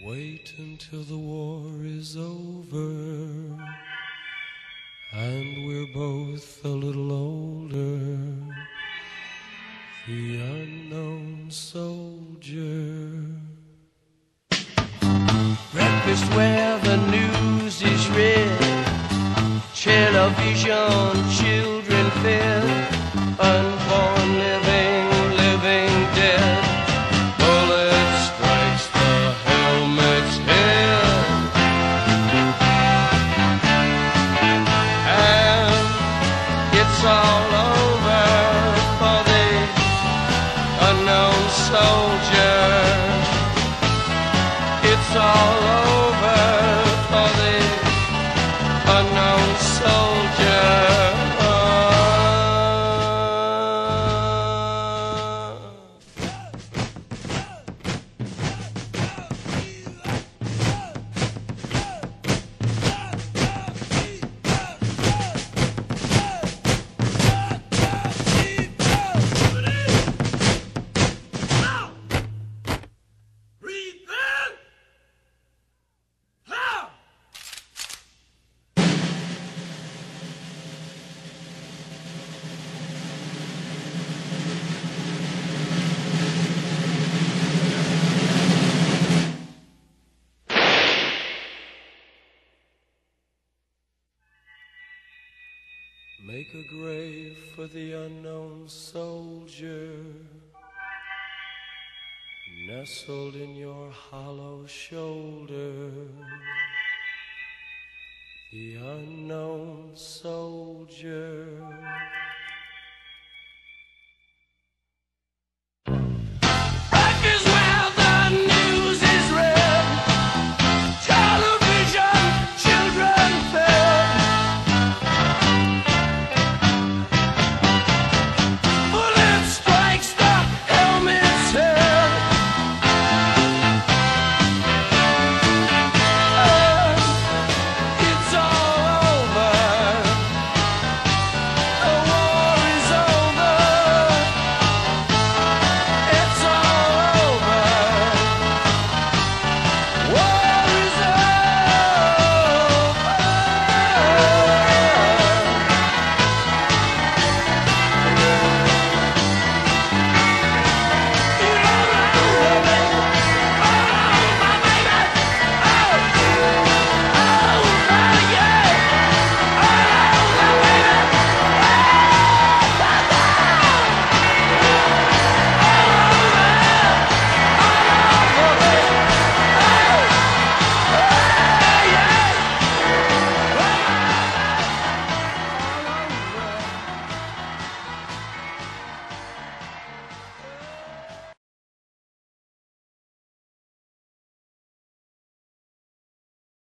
Wait until the war is over and we're both a little older. The unknown soldier. Breakfast where the news is read, television, children fed, unborn living, living dead. Bullet strikes the helmet's head, and it's all over for the unknown soldier. It's all over for the unknown soldier. Make a grave for the unknown soldier, nestled in your hollow shoulder. The unknown soldier.